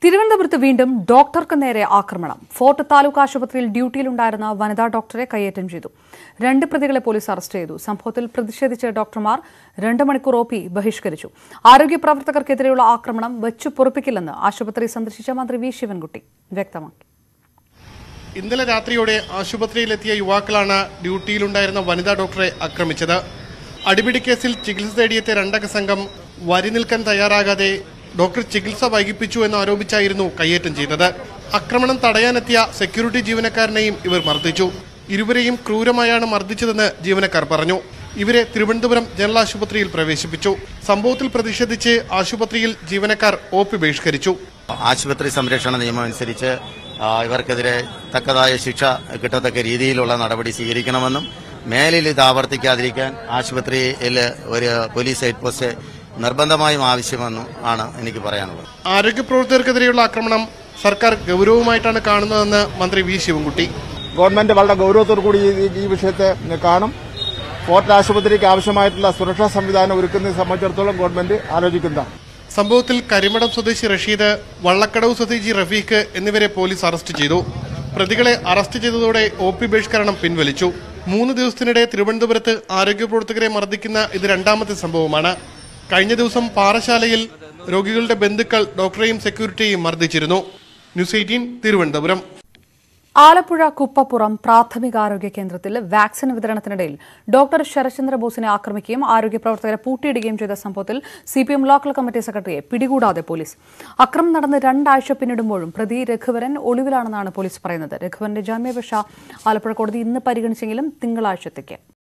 തിരുവനന്തപുരത്ത് വീണ്ടും ഡോക്ടർക്ക് നേരെ ആക്രമണം. ഫോർട്ട് താലൂക്ക് ആശുപത്രിയിൽ ഡ്യൂട്ടിയിലുണ്ടായിരുന്ന വനിതാ ഡോക്ടറെ കയ്യേറ്റം ചെയ്തു. 2 പ്രതികളെ പോലീസ് അറസ്റ്റ് ചെയ്തു. സംഭവത്തിൽ പ്രതിഷേധിച്ച ഡോക്ടർമാർ 2 മണിക്കൂർ ഒ.പി. ബഹിഷ്കരിച്ചു. ആരോഗ്യ പ്രവർത്തകർക്കെതിരെയുള്ള ആക്രമണം വെച്ചു പൊറുപ്പിക്കില്ലെന്ന് ആശുപത്രി സന്ദർശിച്ച മന്ത്രി വി ശിവൻകുട്ടി വ്യക്തമാക്കി. ഇന്നലെ രാത്രിയോടെ ആശുപത്രിയിലെത്തിയ യുവാക്കളാണ് ഡ്യൂട്ടിയിലുണ്ടായിരുന്ന വനിതാ ഡോക്ടറെ ആക്രമിച്ചത്. അടിപിടി കേസിൽ ചികിത്സ തേടിയെത്തിയ 2 അംഗ സംഘം വരി നിൽക്കാൻ തയ്യാറാകാതെ ഡോക്ടർ ചികിത്സ വൈകിപ്പിച്ചു എന്ന് ആരോപിച്ചായിരുന്നു കയ്യേറ്റം ചെയ്തത്. ആക്രമണം തടയാനെത്തിയ സെക്യൂരിറ്റി ജീവനക്കാരനെയും ഇവർ മർദ്ദിച്ചു. ഇരുവരെയും ക്രൂരമായാണ് മർദ്ദിച്ചതെന്ന് ജീവനക്കാർ പറഞ്ഞു. ഇവരെ തിരുവനന്തപുരം ജനറൽ ആശുപത്രിയിൽ പ്രവേശിപ്പിച്ചു. സംഭവത്തിൽ പ്രതിഷേധിച്ച് ആശുപത്രിയിൽ ജീവനക്കാർ ഒ.പി. ബഹിഷ്കരിച്ചു. ആശുപത്രി സംരക്ഷണ നിയമം അനുസരിച്ച് ഇവർക്കെതിരെ തക്കതായ ശിക്ഷ കിട്ടത്തക്ക രീതിയിലുള്ള നടപടി സ്വീകരിക്കണമെന്നും മേലിൽ ഇത് ആവർത്തിക്കാതിരിക്കാൻ ആശുപത്രിയിൽ ഒരു പോലീസ് ഹെഡ് പോസ്റ്റ് നിർബന്ധമായും ആവശ്യമെന്നും ആണ് എനിക്ക് പറയാനുള്ളത്. ആരോഗ്യ പ്രവർത്തകർക്കെതിരെയുള്ള ആക്രമണം സർക്കാർ ഗൗരവമായിട്ടാണ് കാണുന്നതെന്ന് മന്ത്രി വി ശിവൻകുട്ടി. ഗവൺമെന്റ് വളരെ ഗൗരവത്തോടു കൂടി ഈ വിഷയത്തെ കാണും. ഫോർട്ട് ആശുപത്രിക്ക് ആവശ്യമായിട്ടുള്ള സുരക്ഷാ സംവിധാനം ഒരുക്കുന്നതിനെ സംബന്ധിച്ചിടത്തോളം ഗവൺമെന്റ് ആലോചിക്കുന്നതാണ്. സംഭവത്തിൽ കരിമടം സ്വദേശി റഷീദ്, വള്ളക്കടവ് സ്വദേശി റഫീഖ് എന്നിവരെ പോലീസ് അറസ്റ്റ് ചെയ്തു. പ്രതികളെ അറസ്റ്റ് ചെയ്തതോടെ ഒ.പി. ബഹിഷ്കരണം പിൻവലിച്ചു. 3 ദിവസത്തിനിടെ തിരുവനന്തപുരത്ത് ആരോഗ്യ പ്രവർത്തകരെ മർദ്ദിക്കുന്ന ഇത് 2ാമത്തെ സംഭവമാണ്. കഴിഞ്ഞ ദിവസം പാറശാലയിൽ രോഗികളുടെ ബന്ധുക്കൾ ഡോക്ടറെയും സെക്യൂരിറ്റിയെയും മർദ്ദിച്ചിരുന്നു. ന്യൂസ് 18 തിരുവനന്തപുരം. ആലപ്പുഴ കുപ്പപ്പുറം പ്രാഥമികാരോഗ്യ കേന്ദ്രത്തിൽ വാക്സിൻ വിതരണത്തിനിടയിൽ ഡോക്ടർ ശരത്ചന്ദ്ര ബോസിനെ ആക്രമിക്കുകയും ആരോഗ്യ പ്രവർത്തകരെ പൂട്ടിയിടുകയും ചെയ്ത സംഭവത്തിൽ CPM ലോക്കൽ കമ്മിറ്റി സെക്രട്ടറിയെ പിടികൂടാതെ പോലീസ്. അക്രമം നടന്ന് 2 ആഴ്ച പിന്നിടുമ്പോഴും പ്രതി രഘുവരൻ ഒളിവിലാണെന്നാണ് പോലീസ് പറയുന്നത്. രഘുവരന്റെ ജാമ്യാപേക്ഷ ആലപ്പുഴ കോടതി ഇന്ന് പരിഗണിച്ചെങ്കിലും തിങ്കളാഴ്ചത്തേക്ക്